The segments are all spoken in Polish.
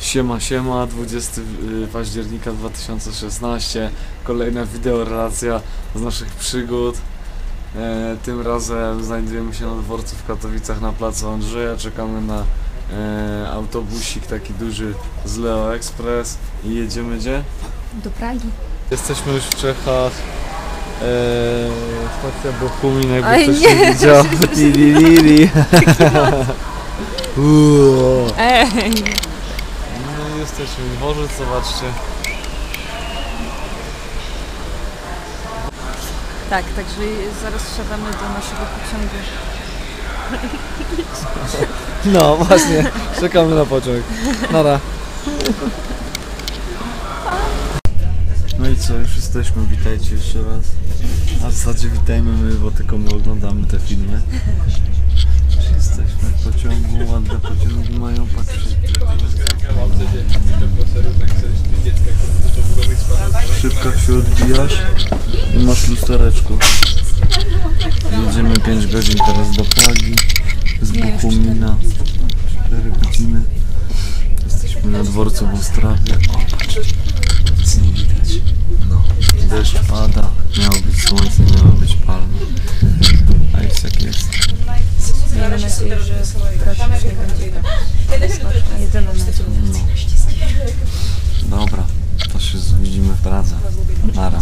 Siema, siema, 20 października 2016, kolejna wideorelacja z naszych przygód. Tym razem znajdujemy się na dworcu w Katowicach na placu Andrzeja, czekamy na autobusik taki duży z Leo Express i jedziemy gdzie? Do Pragi. Jesteśmy już w Czechach. Stacja Bochumin, jakby ktoś nie widział. Ej! No i jesteśmy w dworzec, zobaczcie. Tak, także zaraz wsiadamy do naszego pociągu. No właśnie, czekamy na pociąg. Nara. No i co, już jesteśmy, witajcie jeszcze raz. A w zasadzie witajmy my, bo tylko my oglądamy te filmy. Już jesteśmy w pociągu, ładne pociągi mają, patrzcie. W szybkach się odbijasz i masz lustereczko. Jedziemy 5 godzin teraz do Pragi, z Bochumina, 4 godziny. Jesteśmy na dworcu w Ostrawie. O, patrzcie, nic nie widać. No, deszcz pada, miało być słońce, miało być palma. A jest jak jest. Miejmy nadzieję, że Praga już nie będzie tak jedyną nadzieję. No. Dobra, to się widzimy w Pradze. Nara.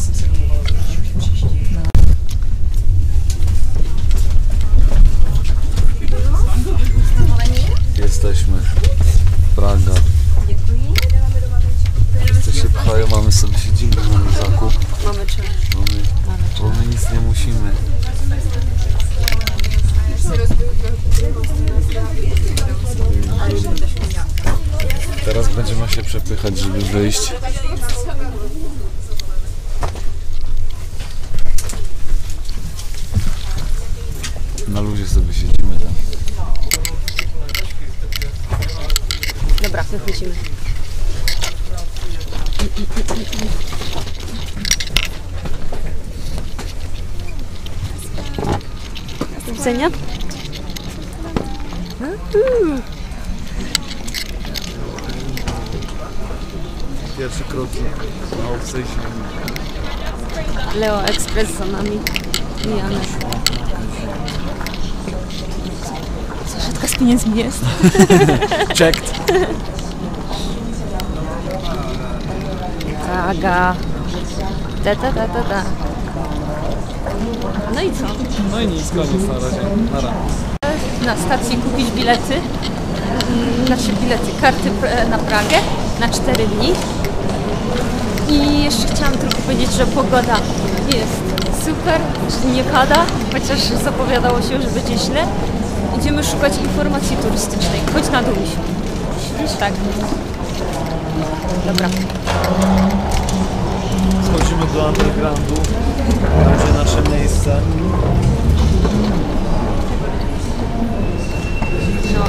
Jesteśmy. Praga. Wszyscy się pchają, mamy sobie siedzimy, mamy zakup. Mamy czas. Bo my nic nie musimy. Teraz będziemy się przepychać, żeby wyjść. Na luzie sobie siedzimy tam. Dobra, wychodzimy. Do widzenia. Pierwsze kroki na obcej ziemi. Leo Express za nami. I Janek. Saszetka z pieniędzmi jest. Checked. Praga. Da. No i co? No i nic, koniec na razie. Nara. Na stacji kupić bilety. Znaczy karty na Pragę na 4 dni. I jeszcze chciałam tylko powiedzieć, że pogoda jest super, że nie pada, chociaż zapowiadało się, że będzie źle. Idziemy szukać informacji turystycznej. Chodź na dół. Widzisz? Tak. Dobra. Schodzimy do undergroundu. Będzie nasze miejsce. No.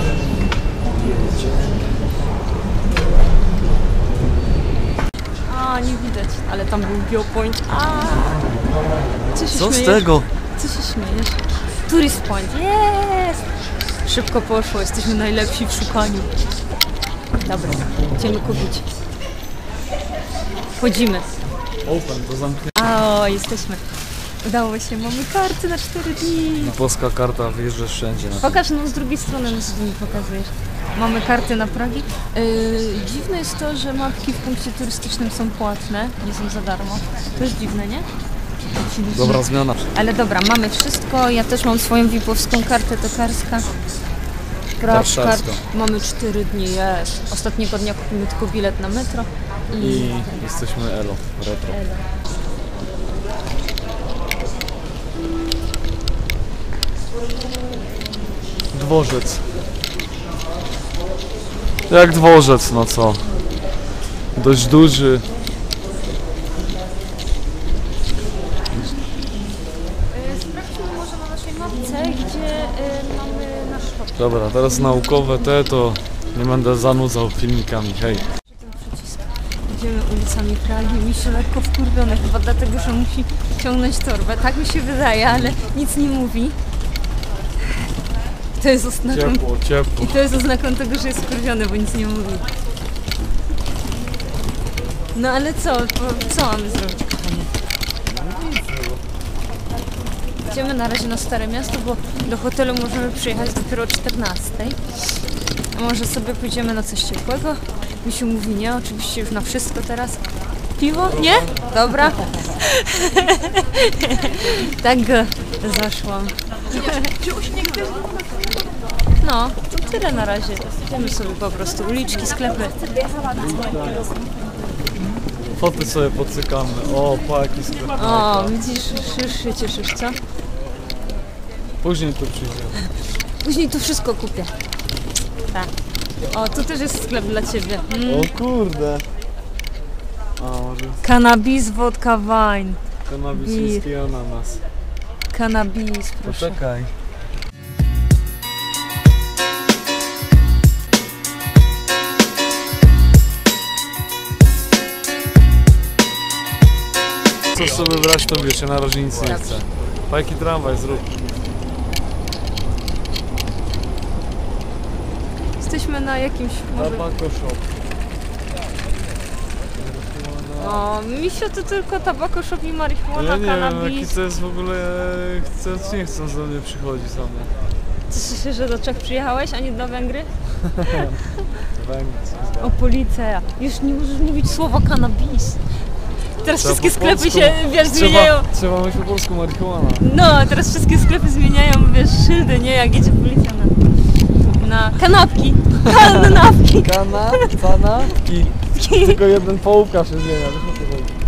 A, nie widać, ale tam był viewpoint. Co się Co śmiejesz? z tego? Co się śmiejesz? Tourist point, jest! Szybko poszło, jesteśmy najlepsi w szukaniu. Dobra, idziemy kupić. Wchodzimy. Open, to zamknięte. O, jesteśmy. Udało się, mamy karty na 4 dni. Polska karta, wyjeżdżasz wszędzie. Pokaż nam z drugiej strony, mi pokazujesz. Mamy karty na Pragi. Dziwne jest to, że mapki w punkcie turystycznym są płatne, nie są za darmo. To jest dziwne, nie? Dobra zmiana. Ale dobra, mamy wszystko. Ja też mam swoją VIP-owską kartę tokarska. Warszawska. Mamy 4 dni, jest. Ostatniego dnia kupimy tylko bilet na metro. I jesteśmy Elo, retro. Dworzec. Jak dworzec, no co? Dość duży. Sprawdźmy może na naszej mapce, gdzie mamy nasz shop. Dobra, teraz naukowe to nie będę zanudzał filmikami, hej. Idziemy ulicami Pragi. Misiu lekko wkurwiony chyba dlatego, że musi ciągnąć torbę. Tak mi się wydaje, ale nic nie mówi. To jest oznaką... Ciepło. I to jest oznaką tego, że jest wkurwiony, bo nic nie mówi. No ale co? Co mamy zrobić, kochanie? Idziemy na razie na Stare Miasto, bo do hotelu możemy przyjechać dopiero o 14. A może sobie pójdziemy na coś ciepłego? Misiu mówi nie, oczywiście już na wszystko teraz. Piwo? Nie? Dobra. Tak go zaszłam. No, to tyle na razie. Idziemy sobie po prostu uliczki, sklepy. Foty sobie pocykamy. O, pa, jaki sklep. O, widzisz, już się cieszysz, co? Później tu przyjdzie. Później tu wszystko kupię. Tak. O, tu też jest sklep dla ciebie. O kurde. A, może Cannabis, vodka, wine. kanabisyjski ananas. Cannabis, proszę. Poczekaj. Co sobie brać, to wiesz, ja na razie nic nie chcę. Jaki tramwaj zrób. Jesteśmy na jakimś... Tabako shop. O, misio to tylko tabako shop i marihuana, Ja nie wiem, jaki cannabis. to jest w ogóle... nie chcą do mnie przychodzić same. Cieszę się, że do Czech przyjechałeś, a nie do Węgry? Węgiel. O, policja. Już nie możesz mówić słowa cannabis. Teraz Trzeba wszystkie po sklepy polsku. się, wiesz, zmieniają. Trzeba mówić po polsku marihuana. No, teraz wszystkie sklepy zmieniają, wiesz, szyldy, nie? Jak idzie policja na kanapki. Kanapki. Kanapki. Tylko jeden połówka się zmienia, wiesz o co chodzi.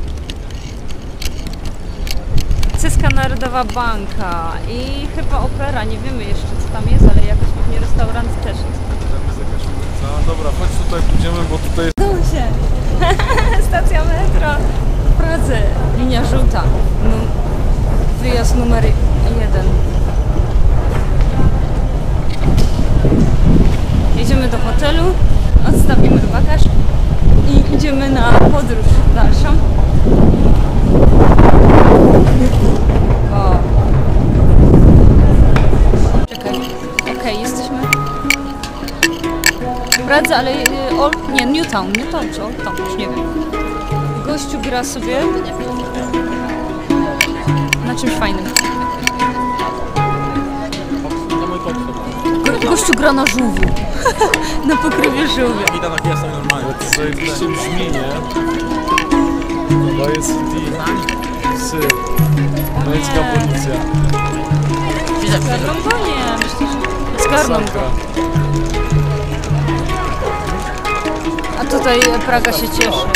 Ceska Narodowa Banka i chyba opera, nie wiemy jeszcze co tam jest, ale jakoś pewnie restaurant też jest. Tam jest jakaś ulica. Dobra, chodź tutaj pójdziemy, bo tutaj jest... Udało się! Stacja metro w Pradze, linia żółta. Wyjazd numer 1. Jedziemy do hotelu, odstawimy bagaż i idziemy na podróż dalszą. O. Czekaj. Okej, jesteśmy w Pradze, ale nie, Newtown czy Old Town, już nie wiem. Gościu gra sobie na czymś fajnym. Gościu gra na żółwiu. Na pokrywie żółwia. To zajebiście brzmi, nie? To jest psy. Niemiecka policja. Zgarną go? Nie, myślisz? Zgarną go. A tutaj Praga się cieszy.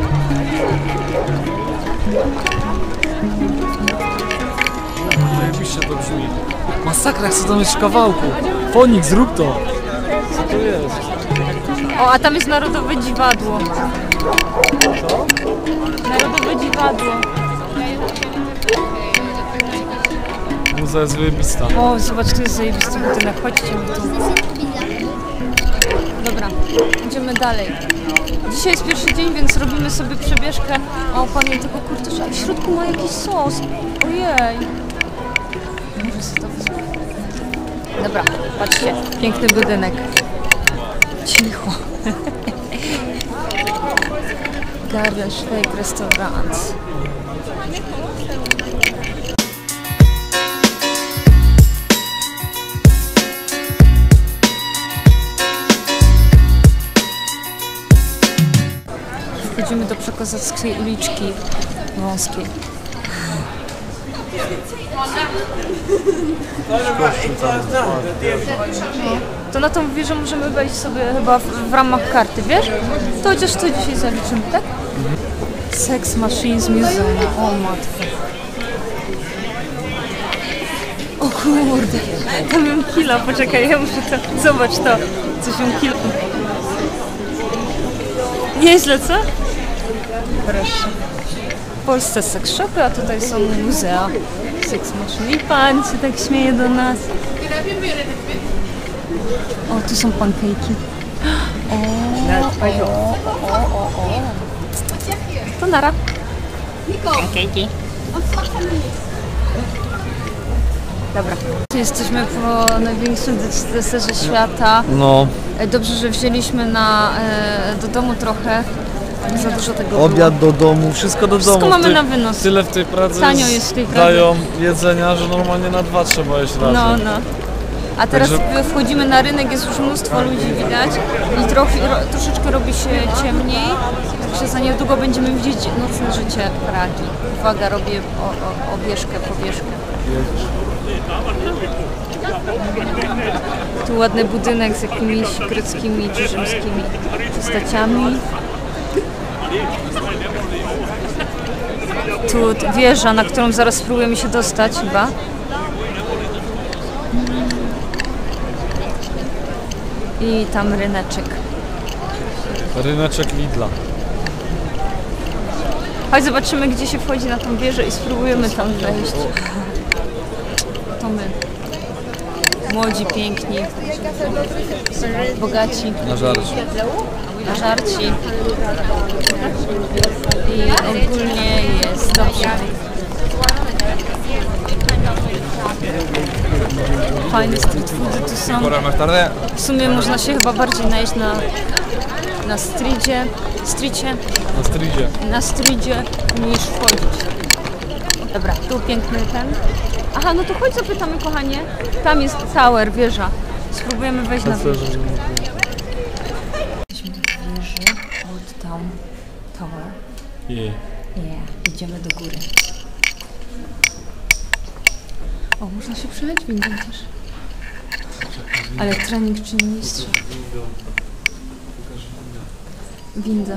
Zajebiście to brzmi. Masakra, co tam jest w kawałku? Fonik, zrób to! Co to jest? O, a tam jest Narodowe Dziwadło. Co? Narodowe Dziwadło. Muza jest wyjebista. O, zobacz, tu jest zajebisty budynek. Chodźcie mi tu. Dobra, idziemy dalej. Dzisiaj jest pierwszy dzień, więc robimy sobie przebieżkę. O, panie, tylko kurczę, a w środku ma jakiś sos. Ojej. Może sobie to wezmę. Dobra, patrzcie, piękny budynek. Cicho. Garden Shake Restaurant. Wchodzimy do Przekozackiej uliczki wąskiej. To na tą wieżę możemy wejść sobie chyba w ramach karty, wiesz? To chociaż to dzisiaj zaliczymy, tak? Sex Machines Museum. O matko. O kurde, tam ją killa, poczekaj, ja muszę to... Zobacz to, coś ją killa. Nieźle, co? Proszę. W Polsce sex shopy, a tutaj są muzea. Sex Machine. I pan się tak śmieje do nas. O, tu są pankejki. O. To nara. Pankejki. Dobra. Jesteśmy po największym deserze świata. No. Dobrze, że wzięliśmy do domu trochę, Za dużo tego było. Obiad do domu, wszystko do Wszystko domu. mamy na wynos. Tyle w tej Pradze Tanio jest w tej Pradze. dają jedzenia, że normalnie na 2 trzeba jeść razem. No, no. A teraz Także- wchodzimy na rynek, jest już mnóstwo ludzi widać i troszeczkę robi się ciemniej, także za niedługo będziemy widzieć nocne życie Pragi. Uwaga, robię powierzchkę. Tu ładny budynek z jakimiś greckimi czy rzymskimi postaciami. Tu wieża, na którą zaraz spróbujemy się dostać chyba. I tam ryneczek. Ryneczek Lidla. Chodź zobaczymy, gdzie się wchodzi na tą wieżę i spróbujemy tam wejść. To my. Młodzi, piękni, bogaci, Na żarcie. żarci. I ogólnie jest dobrze. Fajne street foody tu są. W sumie można się chyba bardziej najeść na streetie, Na stridzie. niż wchodzić. Dobra, tu piękny ten. Aha, no to chodź zapytamy, kochanie. Tam jest tower, wieża. Spróbujemy wejść na wieżę. Jesteśmy w wieży Old Town Tower. Idziemy do góry. O, można się przejechać windą też. Ale trening czy mistrz? Winda.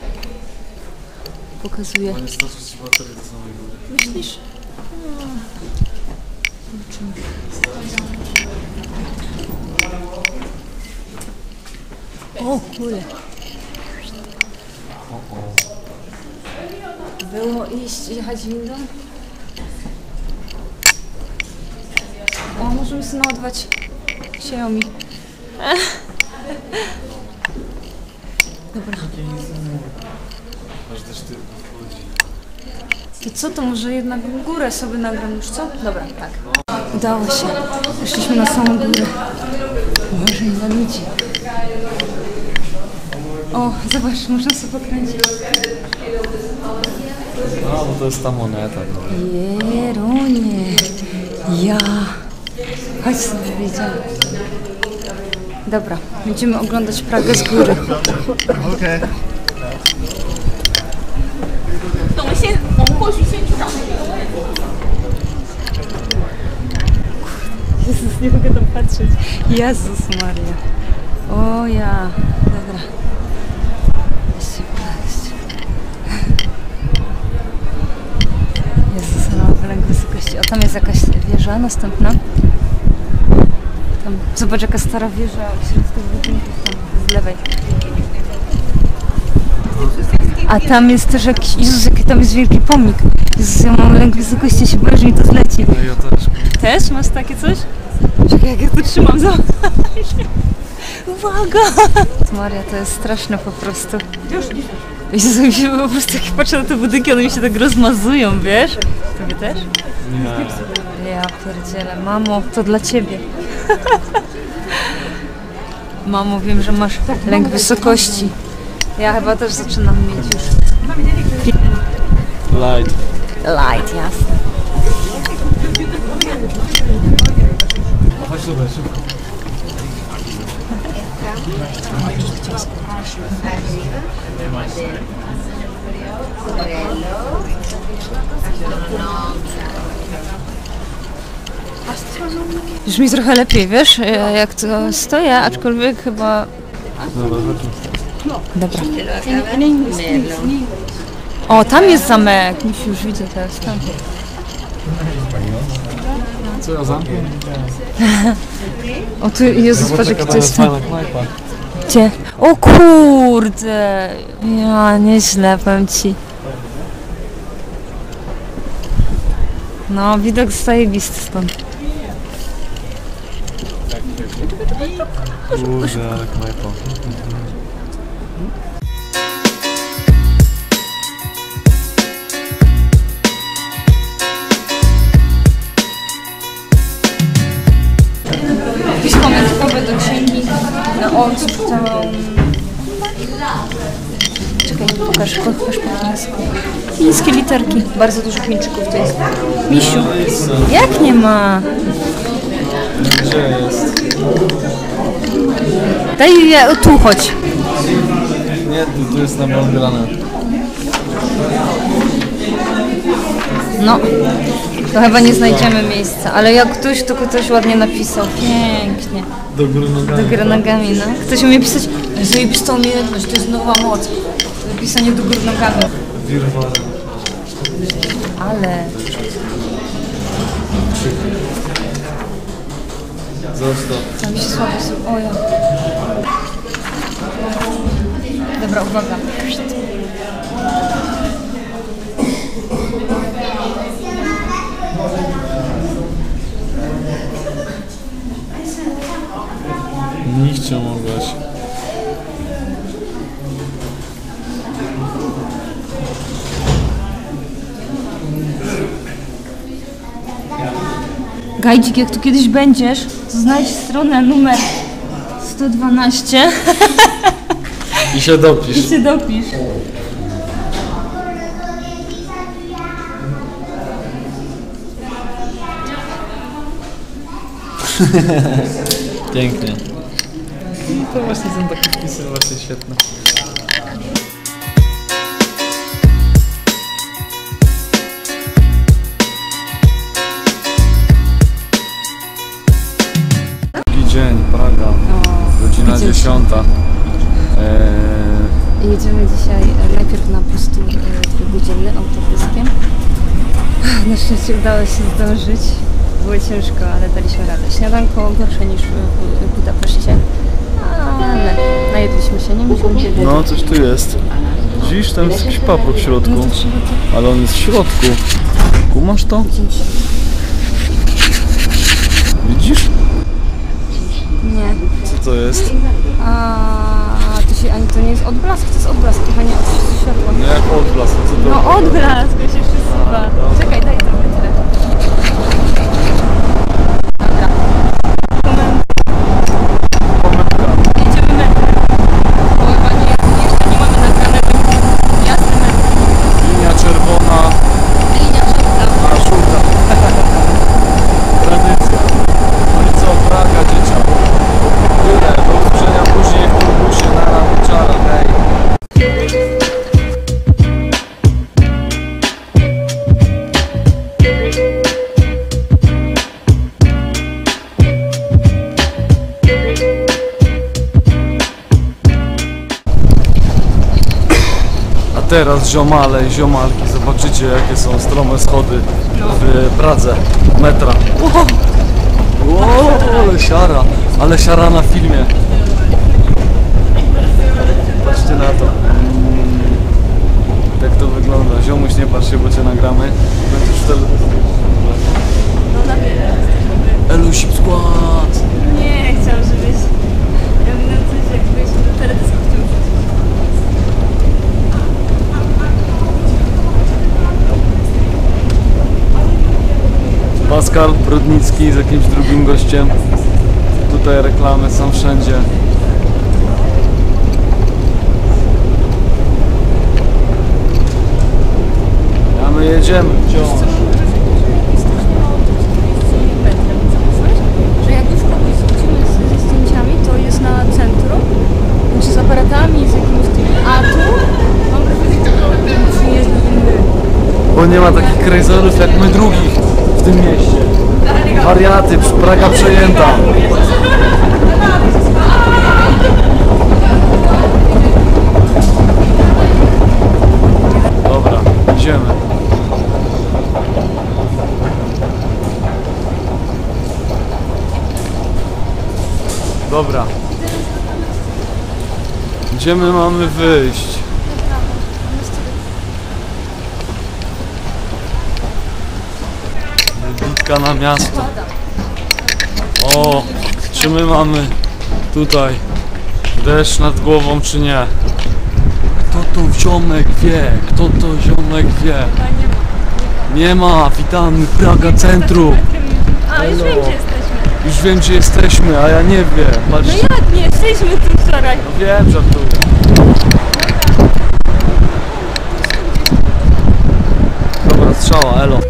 Pokazuje. Myślisz? O, kule. Było jechać windą? O, możemy sobie naładować Xiaomi. Dobra. To co, to może jednak górę sobie nagram już, co? Dobra, tak. Udało się. Weszliśmy na samą górę. Boże, ile ludzi. O, zobacz, można sobie pokręcić. No, bo to jest ta moneta. Jeronie. Ja. Chodź sobie, wiedziałam. Dobra, będziemy oglądać Pragę z góry. OK。 Jezus, nie mogę tam patrzeć. Jezus Maria. O ja. Dobra. Weźcie, patrzcie. Jezus, no, lęk wysokości. O, tam jest jakaś wieża następna. Tam, zobacz jaka stara wieża wśród tych budynków tam z lewej. A tam jest też jakiś, Jezus, jaki tam jest wielki pomnik. Jezus, ja mam lęk wysokości, się boję, że mi to zleci. No ja też. Też? Masz takie coś? Czekaj, jak ja to trzymam, za. Uwaga! Maria, to jest straszne po prostu. Jezu, mi się po prostu, jak patrzę na te budynki, one mi się tak rozmazują, wiesz? Tobie też? Nie. Ja pierdzielę. Mamo, to dla ciebie. Mamo, wiem, że masz lęk wysokości. Ja chyba też zaczynam mieć już. Light. Light, jasne. Chodź tutaj, szybko. Już mi trochę lepiej, wiesz, jak to stoję, aczkolwiek chyba... Dobra, chodźmy. Dobra. O, tam jest zamek. Już widzę teraz, tam. Co ja zamknę? O, tu, Jezus, patrz jaki to jest ten... fajna knajpa. Gdzie? O kurde! Ja, nieźle, powiem ci. No, widok zajebisty stąd. Kurde, ale knajpa. Wpisz komentarzowe do księgi na odsłuch Czekaj, pokaż po chińsku. Chińskie literki. Bardzo dużo Chińczyków to jest. Misiu. Jak nie ma? Gdzie jest? Daj, tu chodź. Nie, tu jest na grane. No, to chyba nie znajdziemy miejsca, ale jak ktoś, to ktoś ładnie napisał. Pięknie. Do góry nogami. Do góry nogami, no. Ktoś umie pisać, zajebistą umiejętność, to jest nowa moc. Pisanie do góry nogami. Wirwar. Ale... Zostaw. Tam się słabo są. O ja. Dobra, uwaga. Nie chciał mogłaś. Gajdzik, jak tu kiedyś będziesz, to znajdź stronę numer 112 I się dopisz. i się dopisz. Pięknie. To właśnie są takie wpisy właśnie świetne. Drugi dzień, Praga. Godzina 10. Jedziemy dzisiaj najpierw na prostu dwugodzinny autobuskiem. Na szczęście udało się zdążyć. Było ciężko, ale daliśmy radę. Śniadanko gorsze niż w Budapeszcie, ale najedliśmy się, nie musimy się No, coś tu jest. Widzisz, tam jest jakiś paprok w środku. Ale on jest w środku. Kumasz to? Widzisz? Nie. Co to jest? To nie jest odblask, to jest odblask, chyba nie od światła. No jak odblask, co to? No odblask, to się przesuwa. Czekaj, daj trochę tyle. Dobra. Jedziemy metrem. Bo chyba jeszcze nie mamy nagranego jasny metr. Linia czerwona, Linia żółta. a żółta. Tradycja. No i co, Praga, dzieciak. Tyle, do usłyszenia później w turbusie na Rawiczara, hej. A teraz ziomale i ziomalki, zobaczycie jakie są strome schody w Pradze, metra. Wow, ale siara na filmie. Patrzcie na to. Jak to wygląda. Ziomuś, nie patrz się, bo cię nagramy. Będziesz w telewizji. Elusip skład. Nie, chciałam, żebyś robił coś, jakbyś do teledysku chciał wrzucić. Pascal Brodnicki z jakimś drugim gościem. Tutaj reklamy są wszędzie. A my jedziemy. Że jak już kogoś zrzucimy ze zdjęciami, to jest na centrum, znaczy z aparatami, z jakimiś tymi, a tu mam wrażenie, że jest inny. Bo nie ma takich krajzorów jak my drugich w tym mieście. Wariaty, Praga przejęta. Dobra, idziemy. Dobra. Gdzie my mamy wyjść? Bitka na miasto. O, czy my mamy tutaj deszcz nad głową, czy nie? Kto to ziomek wie? Kto to ziomek wie? Nie ma, witamy, Praga Centrum. A, już wiem, gdzie jesteśmy. Już wiem, gdzie jesteśmy, a ja nie wiem. No Patrzcie. jak nie? Jesteśmy tu wczoraj. No wiem, żartuję. strzała, elo.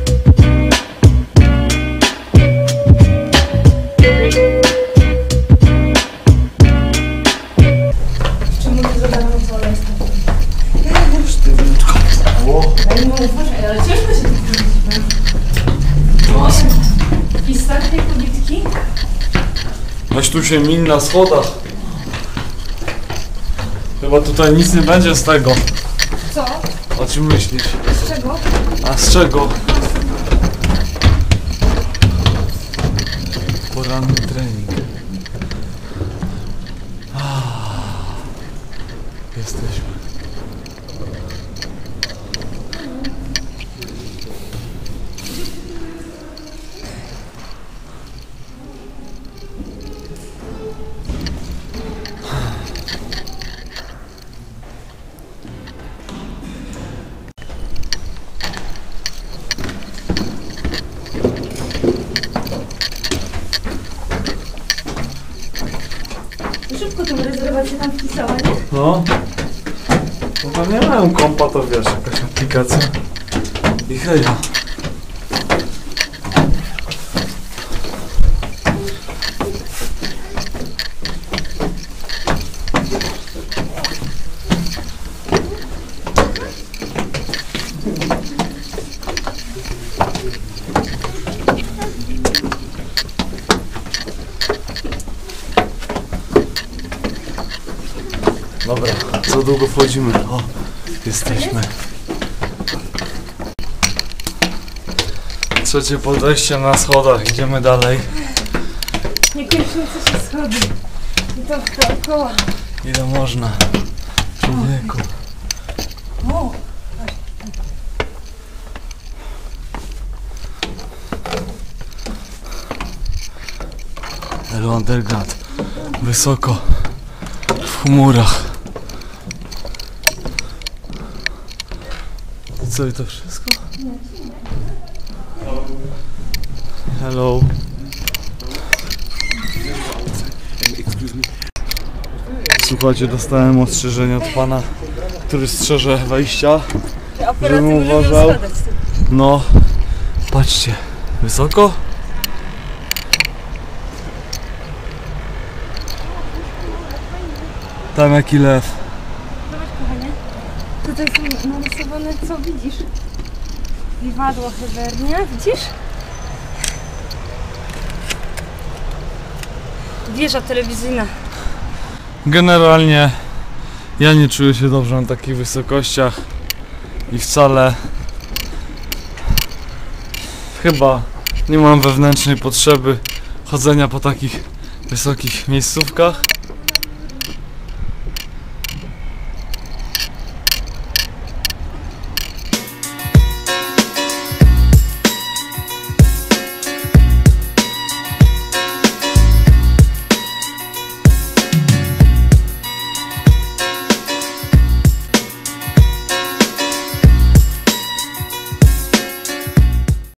Czy mówię, że damy wolę? Sztywniutko. Uważaj, ale ciężko się pistach tej politki? Weź tu się min na schodach. Chyba tutaj nic nie będzie z tego. Co? O czym myślisz? Z czego? A z czego? Poranny trening. Jesteśmy. Szybko tą rezerwację tam wpisała, nie? No. No to nie mają kompa, to wiesz, jakaś aplikacja. I heja. Dobra, za długo wchodzimy. O, jesteśmy. Trzecie podejście na schodach, idziemy dalej. Nie kończące się schody. I to dookoła. Ile można? Człowieku. O! Elo Underground. Wysoko. W chmurach. I co, i to wszystko? Hello. Słuchajcie, dostałem ostrzeżenie od pana, który strzeże wejścia. Żebym uważał. No, patrzcie, wysoko? Tam jaki lew. Zobacz, kochanie. Tutaj są narysowane, co widzisz? Liwadło Hebernia, widzisz? Wieża telewizyjna. Generalnie ja nie czuję się dobrze na takich wysokościach i wcale chyba nie mam wewnętrznej potrzeby chodzenia po takich wysokich miejscówkach.